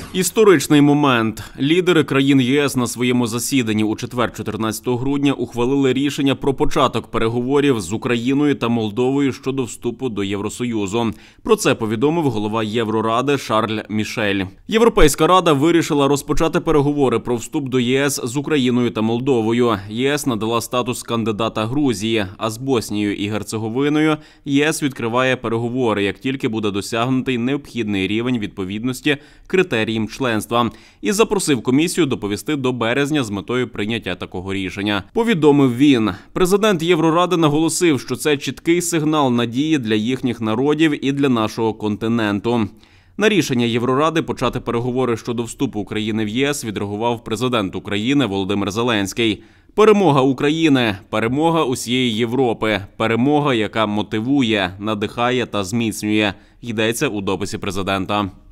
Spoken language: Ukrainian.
Історичний момент. Лідери країн ЄС на своєму засіданні у четвер, 14 грудня, ухвалили рішення про початок переговорів з Україною та Молдовою щодо вступу до Євросоюзу. Про це повідомив голова Євроради Шарль Мішель. Європейська рада вирішила розпочати переговори про вступ до ЄС з Україною та Молдовою. ЄС надала статус кандидата Грузії, а з Боснією і Герцеговиною ЄС відкриває переговори, як тільки буде досягнутий необхідний рівень відповідності критеріям членства, і запросив комісію доповісти до березня з метою прийняття такого рішення. Повідомив він. Президент Євроради наголосив, що це чіткий сигнал надії для їхніх народів і для нашого континенту. На рішення Євроради почати переговори щодо вступу України в ЄС відреагував президент України Володимир Зеленський. Перемога України – перемога усієї Європи, перемога, яка мотивує, надихає та зміцнює, йдеться у дописі президента.